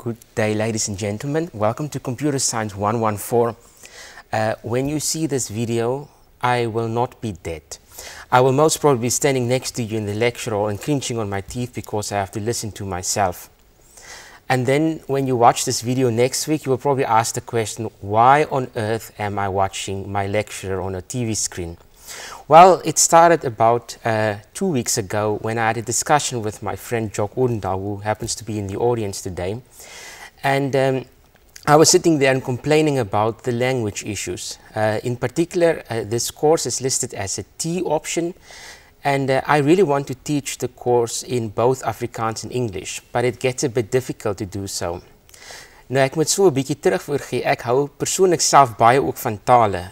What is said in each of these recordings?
Good day, ladies and gentlemen. Welcome to Computer Science 114. When you see this video, I will not be dead. I will most probably be standing next to you in the lecture hall and clenching on my teeth because I have to listen to myself. And then when you watch this video next week, you will probably ask the question, why on earth am I watching my lecture on a TV screen? Well, it started about 2 weeks ago when I had a discussion with my friend Jock Odendaal, who happens to be in the audience today. And I was sitting there and complaining about the language issues. In particular, this course is listed as a T option. And I really want to teach the course in both Afrikaans and English, but it gets a bit difficult to do so. Nou, ek moet so 'n bietjie terugvoorgee. Ek hou persoonlik self baie ook van tale.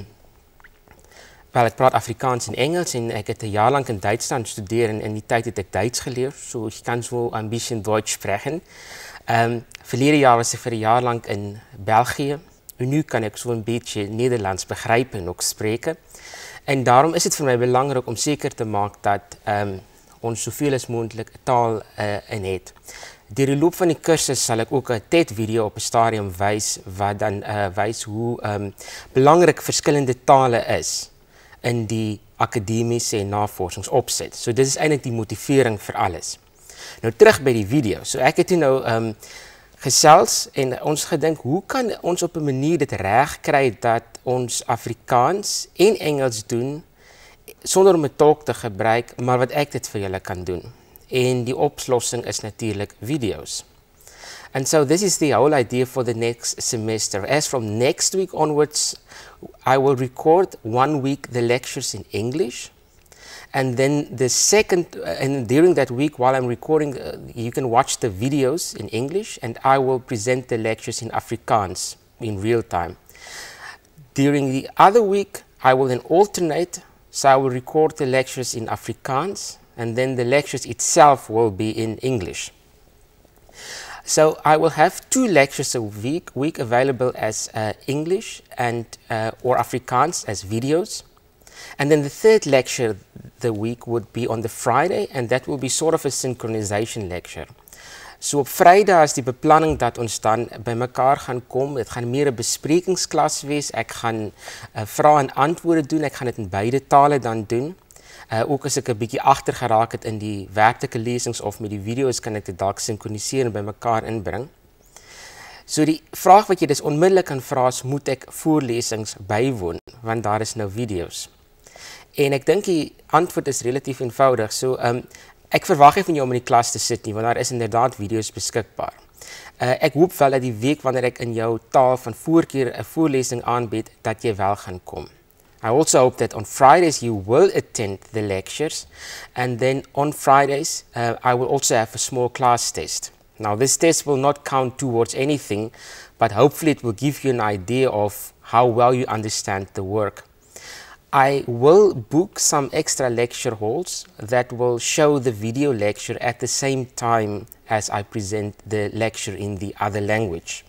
Wel, ek praat Afrikaans en Engels en ek het 'n jaar lank in Duitsland gestudeer en in die tyd het ek Duits geleer, so ek kan so 'n bisschen Deutsch sprechen. Verlede jaar was ek vir 'n jaar lank in België en nu kan ek so 'n beetje Nederlands begrypen en ook spreken. En daarom is het voor mij belangrijk om zeker te maken dat ons zoveel als mogelijk taal in het. Deur die loop van die cursus zal ik ook een TED-video op een stadium wijzen, wat dan wijst hoe belangrijk verschillende talen is in die academische en navorsingsopzet. So dit is eigenlijk die motivering voor alles. Nou terug bij die video. So ek het toen nou gesels en ons gedink, hoe kan ons op 'n manier dit reg kry dat ons Afrikaans en Engels doen sonder om 'n tolk te gebruik, maar wat ek dit vir julle kan doen. En die oplossing is natuurlik video's. And so this is the whole idea for the next semester. As from next week onwards, I will record 1 week the lectures in English. And then the second, and during that week while I'm recording, you can watch the videos in English and I will present the lectures in Afrikaans in real time. During the other week, I will then alternate, so I will record the lectures in Afrikaans and then the lectures itself will be in English. So I will have 2 lectures a week available as English and or Afrikaans as videos. And then the third lecture the week would be on the Friday, and that will be sort of a synchronization lecture. So op Vrydag is die beplanning dat ons dan by mekaar gaan kom. Dit gaan meer 'n besprekingsklas wees. Ek gaan vrae en antwoorde doen. Ek gaan dit in beide tale dan doen. Ook as ek 'n bietjie agter geraak het in die werklike lesings of met die video's, kan ek dit dalk sinkroniseer en by mekaar inbring. So die vraag wat jy dus onmiddellik kan vra is, moet ek voorlesings bywoon, want daar is nou video's. En ek dink die antwoord is relatief eenvoudig. So ek verwag nie van jou om in die klas te sit nie, want daar is inderdaad video's beskikbaar. Ek hoop wel dat die week wanneer ek in jou taal van voorkeur 'n voorlesing aanbied, dat jy wel gaan kom. I also hope that on Fridays you will attend the lectures, and then on Fridays I will also have a small class test. Now this test will not count towards anything, but hopefully it will give you an idea of how well you understand the work. I will book some extra lecture halls that will show the video lecture at the same time as I present the lecture in the other language.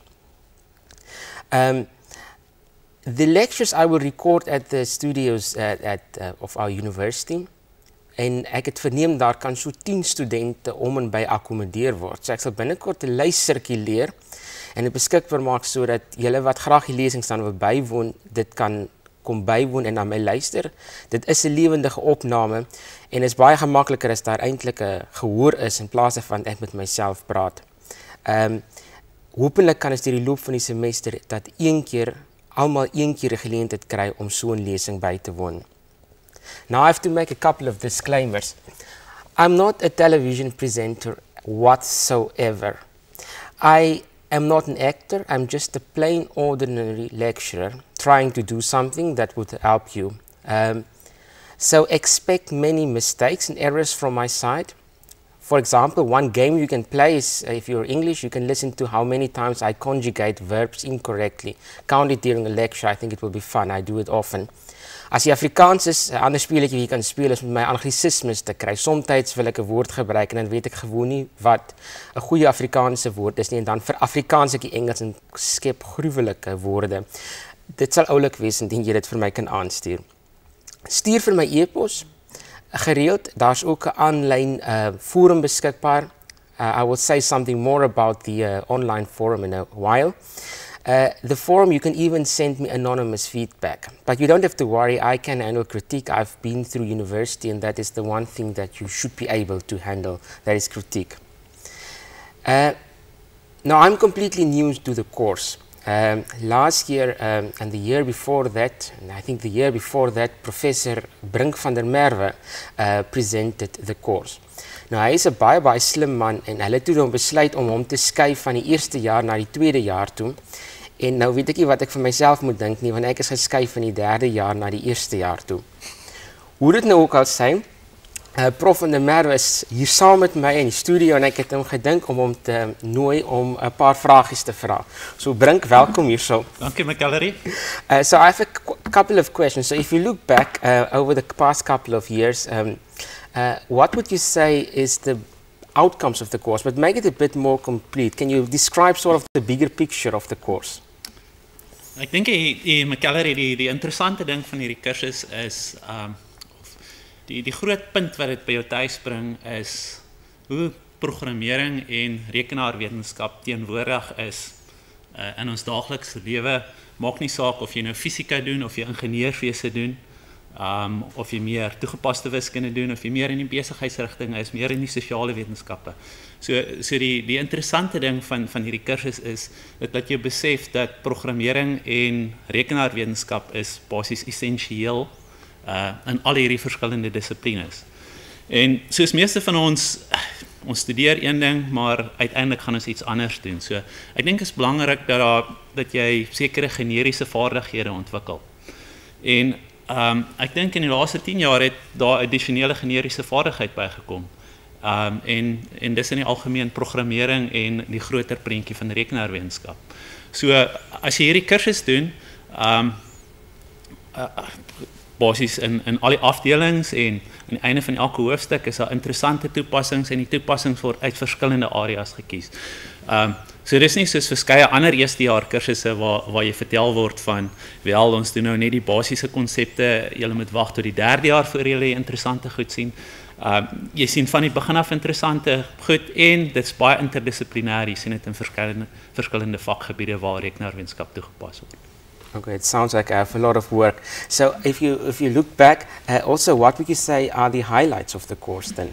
The lectures I will record at the studios of our university. En ek het verneem daar kan so 10 studente om en by akkommodeer word. So ek sal binnekort 'n lys sirkuleer en dit beskikbaar maak sodat julle wat graag die lesings dan wil bywoon, dit kan kom bywoon en na my luister. Dit is 'n lewendige opname en is baie gemakliker as daar eintlik 'n gehoor is in plaas van ek met myself praat. Hopelik kan ons deur die loop van die semester dat almal een keer 'n geleentheid kry om so 'n lesing by te woon. Now I have to make a couple of disclaimers. I'm not a television presenter whatsoever. I am not an actor, I'm just a plain ordinary lecturer trying to do something that would help you. So expect many mistakes and errors from my side. For example, one game you can play is, if you're English, you can listen to how many times I conjugate verbs incorrectly. Count it during a lecture, I think it will be fun, I do it often. As jy Afrikaans is, 'n ander speletjie wat jy kan speel is met my anglisismes te kry. Somstyds wil ek 'n woord gebruik en dan weet ek gewoon nie wat 'n goeie Afrikaanse woord is nie en dan vir Afrikaans ek die Engels en skep gruwelike woorde. Dit sal oulik wees indien jy dit vir my kan aanstuur. Stuur vir my e-pos gereeld. Daar's ook 'n aanlyn forum beskikbaar. I will say something more about the online forum in a while. The forum, you can even send me anonymous feedback, but you don't have to worry, I can handle critique. I've been through university, and that is the one thing that you should be able to handle, that is critique. Now, I'm completely new to the course. Last year and the year before that, and I think the year before that, Professor Brink van der Merwe presented the course. Nou, hy is 'n baie slim man en hulle het toe besluit om hom te skuif van die eerste jaar na die tweede jaar toe. En nou weet ek nie wat ek vir myself moet dink nie, want ek is geskuif van die derde jaar na die eerste jaar toe. Hoe dit nou ook al sy, Prof van der Merwe is hier saam met my in die studio en ek het hom gedink om hom te nooi om 'n paar vragies te vra. So Brink, welkom hierso. Dankie Macalerie. So I have a couple of questions. So if you look back over the past couple of years, what would you say is the outcomes of the course, but make it a bit more complete? Can you describe sort of the bigger picture of the course? Ek dink Macalerie, die interessante ding van hierdie kursus is die groot punt wat dit by jou tuis bring is hoe programmering en rekenaarwetenskap teenwoordig is in ons daaglikse lewe. Maak nie saak of jy nou fisika doen of jy ingenieurswese doen, of jy meer toegepaste wiskunde doen of jy meer in die besigheidsrigting is, meer in die sosiale wetenskappe. So die interessante ding van hierdie kursus is dat jy besef dat programmering en rekenaarwetenskap is basies essensieel in al hierdie verskillende dissiplines. En soos meeste van ons studeer een ding, maar uiteindelik gaan ons iets anders doen. So ek dink is belangrik dat jy sekere generiese vaardighede ontwikkel. En ek dink in die laaste 10 jaar het daar addisionele generiese vaardigheid bygekom. En dis in die algemeen programmering en die groter prentjie van rekenaarwetenskap. So as jy hierdie kursus doen, basies in al die afdelings en aan die einde van elke hoofstuk is daar interessante toepassings en die toepassings word uit verskillende areas gekies. So dis nie soos verskeie ander eerstejaar kursusse waar jy vertel word van, wel ons doen nou net die basiese konsepte, julle moet wag tot die derde jaar voor julle interessante goed sien. Jy sien van die begin af interessante goed en dit is baie interdissiplinêr, jy sien dit in verskillende vakgebiede waar rekenaarwetenskap toegepas word. Okay, it sounds like I have a lot of work. So if you look back, also what would you say are the highlights of the course then?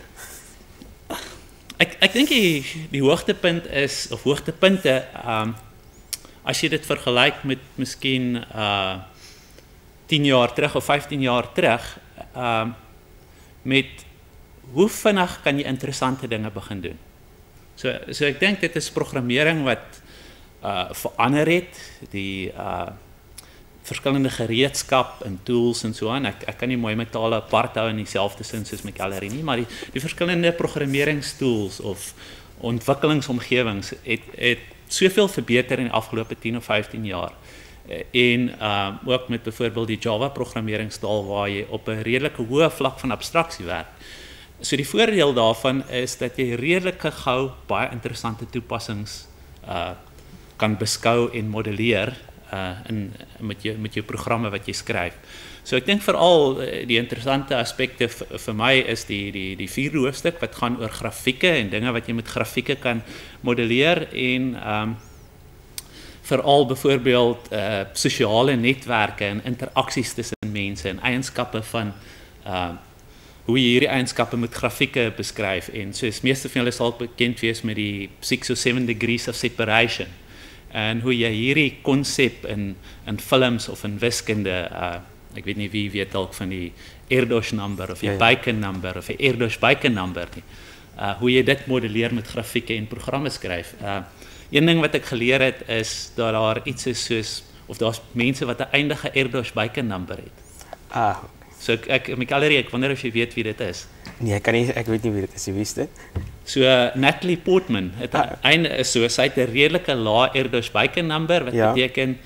Ek dink die hoogtepunt is, of hoogtepunte, as jy dit vergelyk met miskien 10 jaar terug of 15 jaar terug, met hoe vinnig kan jy interessante dinge begin doen. So ek dink dit is programmering wat verander het, die verskillende gereedskap en tools en so aan. Ek kan nie mooi met tale apart hou in dieselfde sin soos Macalerie nie, maar die verskillende programmeringstools of ontwikkelingsomgewings het soveel verbeter in die afgelope 10 of 15 jaar. En ook met byvoorbeeld die Java programmeringstaal waar jy op 'n redelike hoë vlak van abstraksie werk. So die voordeel daarvan is dat jy redelike gou baie interessante toepassings kan beskou en modelleer met jou programme wat jy skryf. So ek dink veral die interessante aspekte vir my is die 4 hoofstuk wat gaan oor grafieke en dinge wat jy met grafieke kan modelleer en veral byvoorbeeld sosiale netwerke en interaksies tussen mense en eienskappe van hoe jy hierdie eienskappe met grafieke beskryf en soos meeste van julle sal bekend wees met die 6 of 7 degrees of separation. En hoe jy hierdie konsep in films of in wiskunde, ek weet nie wie weet dalk van die Erdős number of die Bacon number of die Erdős-Bacon number nie. Hoe jy dit modelleer met grafieke en programme skryf. Een ding wat ek geleer het is dat daar iets is soos, of daar's mense wat 'n eindige Erdős-Bacon number het. So Macalerie, ek wonder of jy weet wie dit is. Nee, ek weet nie wie dit is, jy weet dit. So Natalie Portman het sy het 'n redelike lae Erdős-Bacon number wat beteken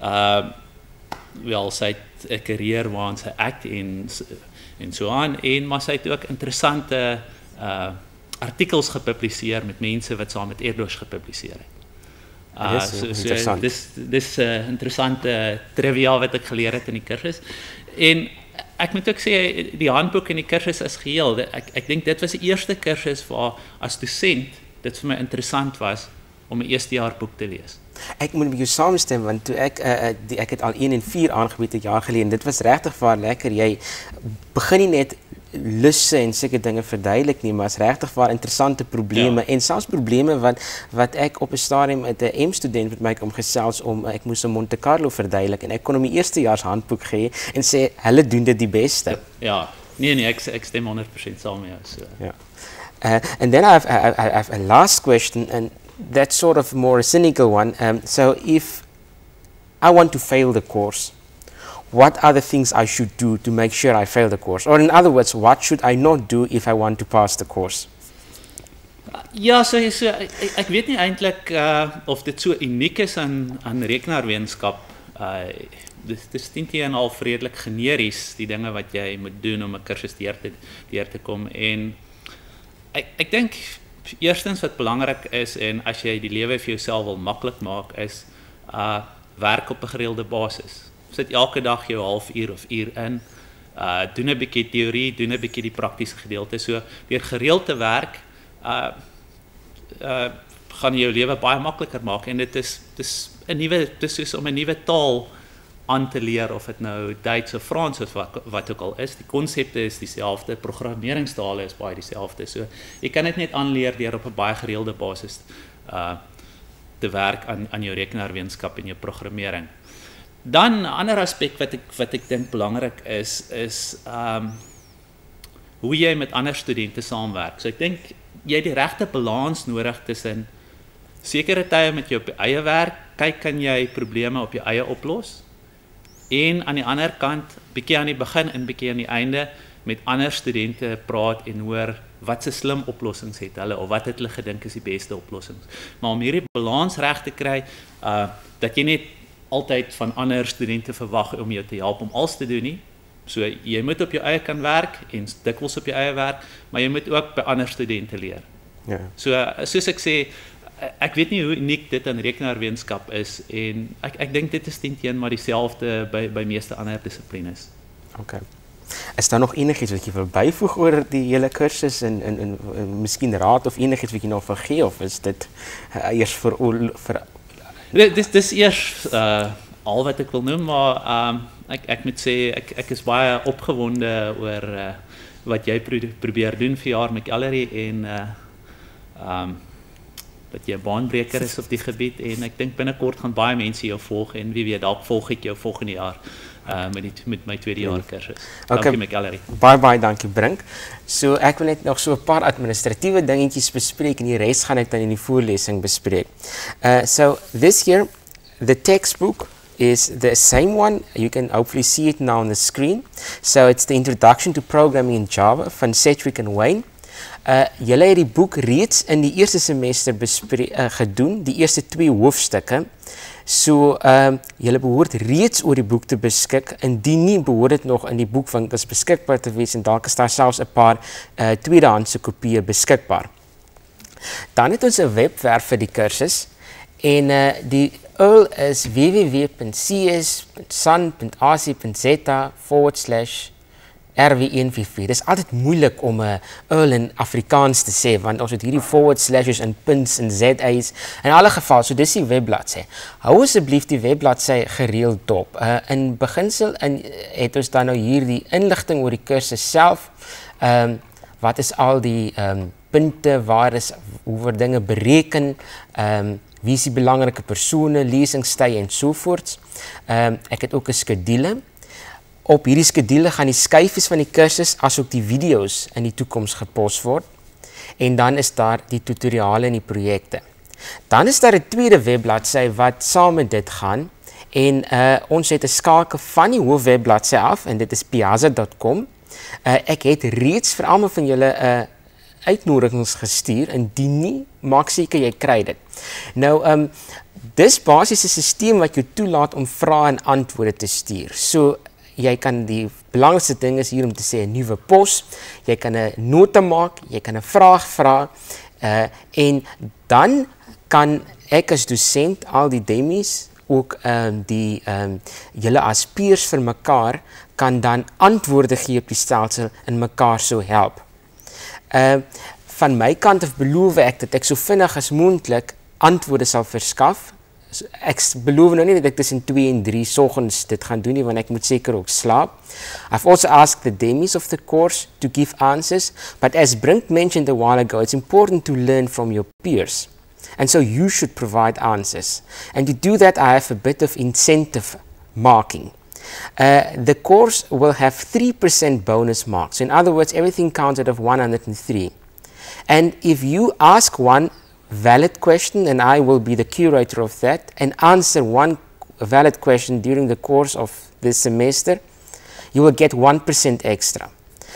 wel sy het 'n karier waarin sy act en so aan maar sy het ook interessante artikels gepubliseer met mense wat saam met Erdős gepubliseer het. Dis interessante trivia wat ek geleer het in die kursus. En ek moet ook sê die handboek in die kursus is geheel. Ek dink dit was die eerste kursus waar as dosent dit vir my interessant was om 'n eerstejaar boek te lees. Ek moet met jou saamstem want toe ek het al 1 en 4 aangebied 'n jaar gelede. Dit was regtig waar lekker. Jy begin nie net lusse en sulke dinge verduidelik nie, maar is regtig waar interessante probleme en selfs probleme wat ek op 'n stadium met 'n M-student met my kom gesels om ek moes 'n Monte Carlo verduidelik en ek kon hom die eerstejaars handboek gee en sê hulle doen dit die beste. Ja. Nee, ek stem 100% saam met jou. So. Yeah. And then I have a last question, and that's sort of more a cynical one. So if I want to fail the course, what are the things I should do to make sure I fail the course? Or in other words, what should I not do if I want to pass the course? Ja, so ek weet nie eintlik of dit so uniek is aan rekenaarwetenskap. Dit is teen al redelik generies die dinge wat jy moet doen om 'n kursus deur te kom en ek dink eerstens wat belangrik is en as jy die lewe vir jouself wil maklik maak is werk op 'n gereelde basis. Sit elke dag jou halfuur of uur in, doen 'n bietjie teorie, doen 'n bietjie die praktiese gedeelte. So deur gereeld te werk gaan jou lewe baie makliker maak en dit is soos om 'n nuwe taal aan te leer of dit nou Duits of Frans of wat ook al is. Die konsepte is dieselfde, programmeringstale is baie dieselfde. So jy kan dit net aanleer deur op 'n baie gereelde basis te werk aan jou rekenaarwetenskap en jou programmering. Dan 'n ander aspek wat ek dink belangrik is hoe jy met ander studente saamwerk. So ek dink jy het die regte balans nodig tussen sekere tye met jou op jou eie werk, kyk kan jy probleme op jou eie oplos. En aan die ander kant, bietjie aan die begin en bietjie aan die einde met ander studente praat en hoor wat se slim oplossings het hulle of wat het hulle gedink is die beste oplossings. Maar om hierdie balans reg te kry, dat jy net altyd van ander studente verwag om jou te help om alles te doen nie. So jy moet op jou eie kan werk en dikwels op jou eie werk, maar jy moet ook by ander studente leer. Ja. So soos ek sê, ek weet nie hoe uniek dit aan rekenaarwetenskap is en ek dink dit is teen maar dieselfde by meeste ander dissiplines. Okay. Is daar nog enigiets wat jy wil byvoeg oor die hele kursus en miskien raad of enigiets wat jy nog wil gee of is dit eers vir Dis eers al wat ek wil noem, maar ek moet sê ek is baie opgewonde oor wat jy probeer doen vir jaar McEllery en dat jy 'n baanbreker is op die gebied en ek dink binnekort gaan baie mense jou volg en wie weet dalk volg ek jou volgende jaar met my tweede jaar kursus. Dankie McEllery. Baie dankie Brink. So ek wil net nog so 'n paar administratiewe dingetjies bespreek en die res gaan ek dan in die voorlesing bespreek. So this year the textbook is the same one. You can hopefully see it now on the screen. So it's the Introduction to Programming in Java van Sedgwick and Wayne. Julle het die boek reeds in die eerste semester gedoen, die eerste 2 hoofstukke. So julle behoort reeds oor die boek te beskik. Indien nie, behoort dit nog in die boekwinkels beskikbaar te wees en dalk is daar selfs 'n paar tweedehandse kopieë beskikbaar. Dan het ons 'n webwerf vir die kursus en die URL is www.cs.ac.za/RW144. Dit is altyd moeilik om 'n URL in Afrikaans te sê want ons het hierdie // en punts en ZA's in alle geval, so dis die webbladsy. Hou asseblief die webbladsy gereeld dop. In beginsel het ons dan nou hier die inligting oor die kursus self. Wat is al die punte, hoe word dinge bereken, wie is die belangrike persone, lesingstye en sovoorts. Ek het ook 'n skedule. Op hierdie skedule gaan die skyfies van die kursus asook die video's in die toekoms gepos word. En dan is daar die tutoriale en die projekte. Dan is daar 'n tweede webbladsy wat saam met dit gaan en ons het 'n skakel van die hoofwebbladsy af en dit is piazza.com. Ek het reeds vir almal van julle uitnodigings gestuur, indien nie, maak seker jy kry dit. Nou, dis basies 'n stelsel wat jou toelaat om vrae en antwoorde te stuur. So, jy kan die belangrikste ding is hier om te sê 'n nuwe pos, jy kan 'n nota maak, jy kan 'n vraag vra, en dan kan ek as dosent al die demies, ook julle as peers vir mekaar, kan dan antwoorde gee op die stelsel en mekaar so help. van my kant af beloof ek dat ek so vinnig as moontlik antwoorde sal verskaf. Ek beloof nou nie dat ek tussen 2 en 3 soggens dit gaan doen nie, want ek moet seker ook slaap. I've also asked the demis of the course to give answers, but as Brink mentioned a while ago, it's important to learn from your peers. And so you should provide answers. And to do that, I have a bit of incentive marking. The course will have 3% bonus marks. In other words, everything counts out of 103. And if you ask one valid question, and I will be the curator of that, and answer one valid question during the course of this semester, you will get 1% extra.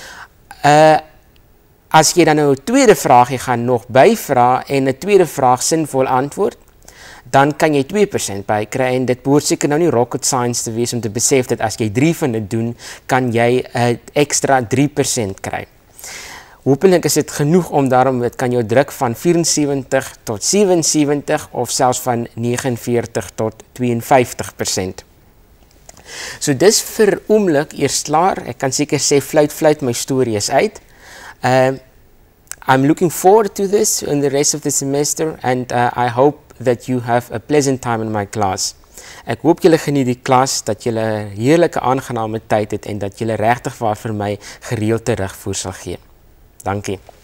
As jy dan nou 'n tweede vraagie gaan nog byvra en 'n tweede vraag sinvol antwoord, dan kan jy 2% bykry, en dit behoort seker nou nie rocket science te wees om te besef dat as jy 3 van dit doen, kan jy 'n extra 3% kry. Hoopelik is dit genoeg om daarom, dit kan jou druk van 74 tot 77 of selfs van 49 tot 52%. So dis vir oomblik eers klaar. Ek kan seker sê fluit my storie is uit. I'm looking forward to this in the rest of the semester, and I hope that you have a pleasant time in my class. Ek hoop julle geniet die klas, dat julle 'n heerlike aangename tyd het en dat julle regtig vir my gereeld terugvoer sal gee. Dankie.